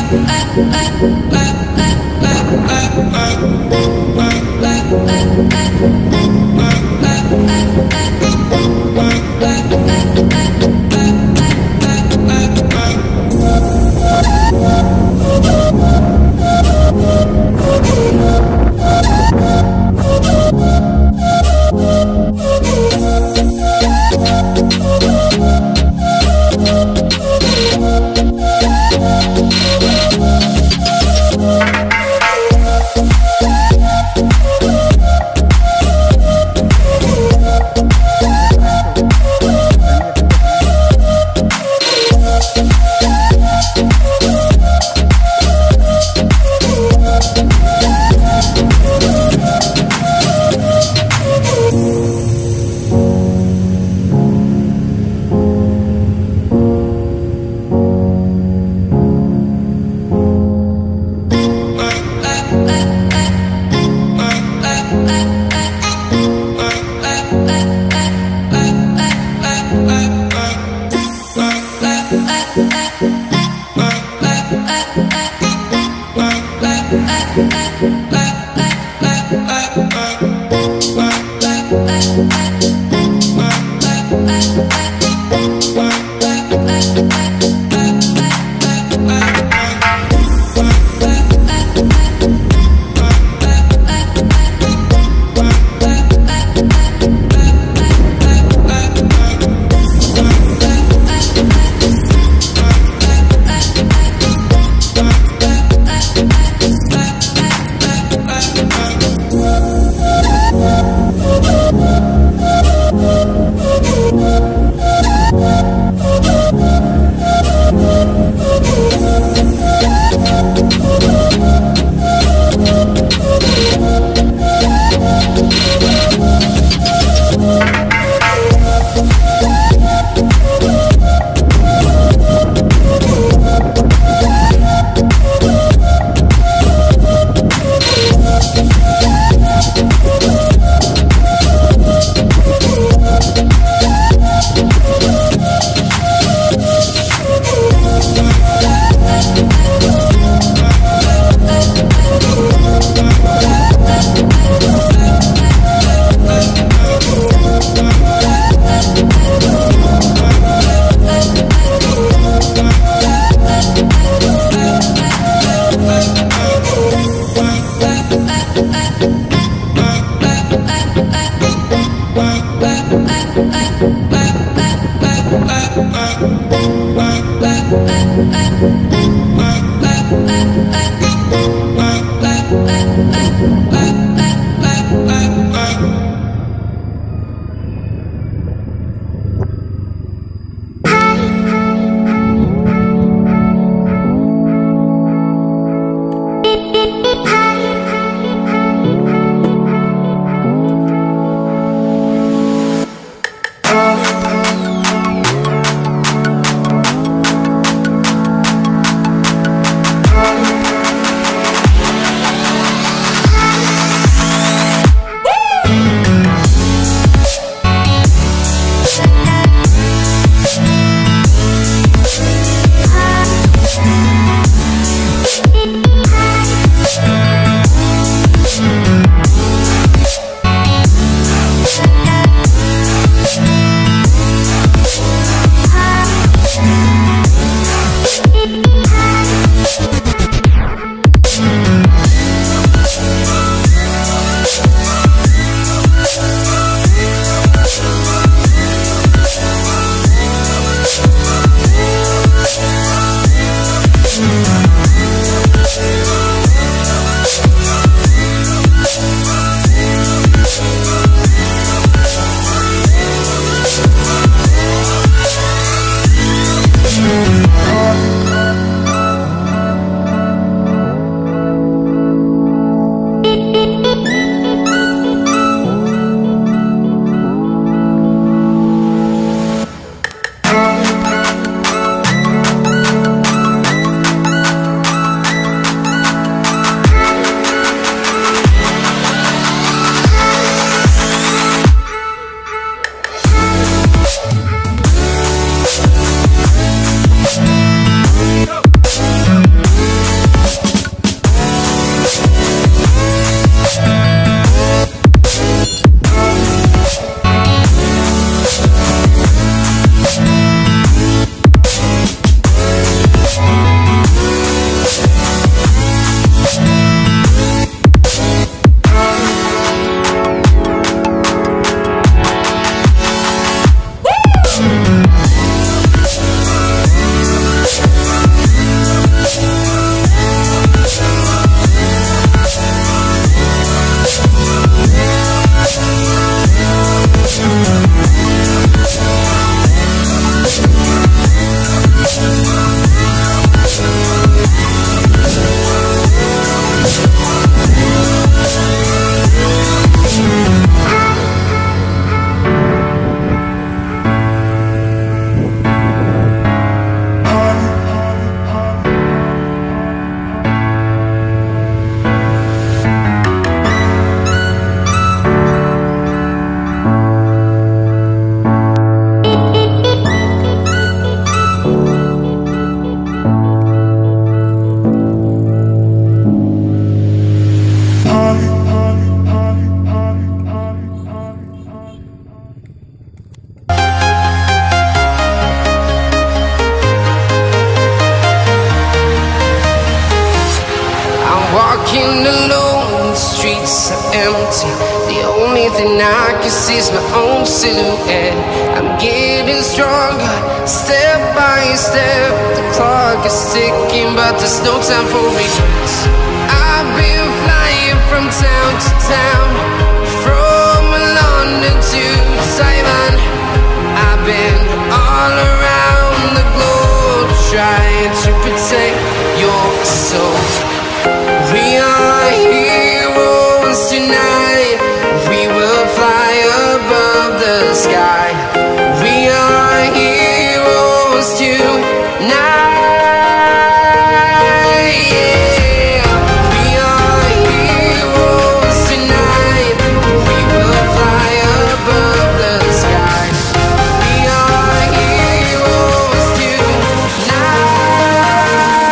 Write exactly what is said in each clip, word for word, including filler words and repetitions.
Bye. walking alone, the streets are empty. The only thing I can see is my own silhouette. I'm getting stronger, step by step. The clock is ticking, but there's no time for regrets. I've been flying from town to town, from London to Taiwan. I've been all around the globe, trying to protect your soul. We are heroes tonight. We will fly above the sky. We are heroes tonight. Yeah. We are heroes tonight. We will fly above the sky. We are heroes tonight.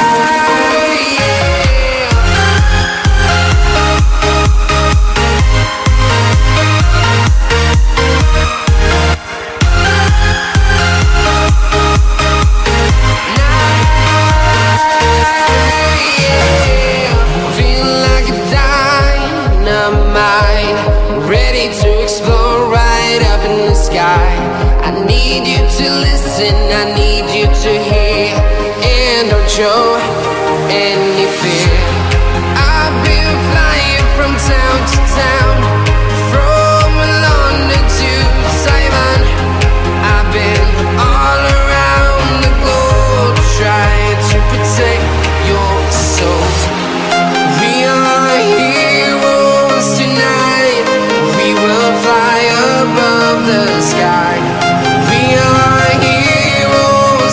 Ready to explore right up in the sky. I need you to listen, I need you to hear, and don't show any fear. I've been flying from town to town, from London to Taiwan. I've been all around the globe, trying to protect your soul. We are heroes tonight. We will fly above the sky. We are heroes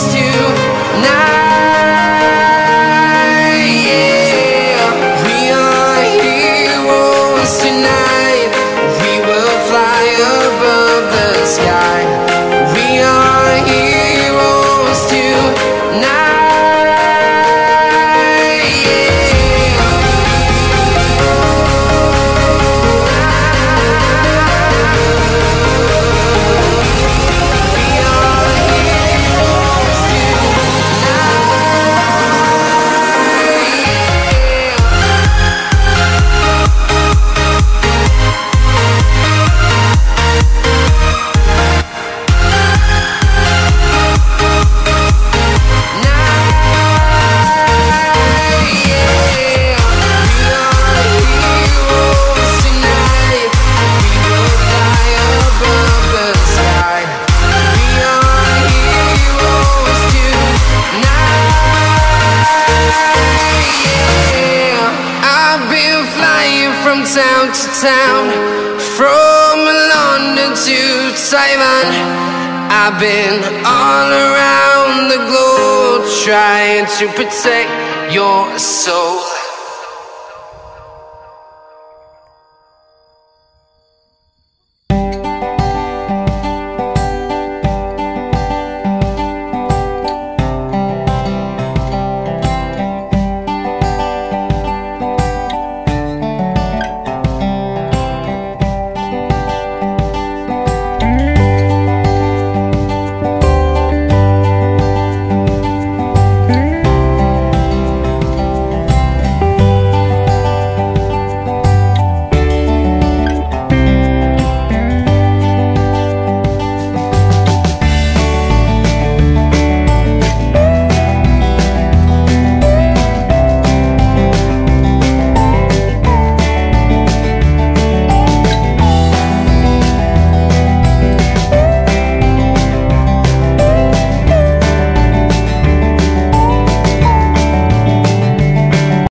tonight. Yeah. We are heroes tonight. We will fly above the sky. We are heroes tonight. From town to town, from London to Taiwan. I've been all around the globe, trying to protect your soul.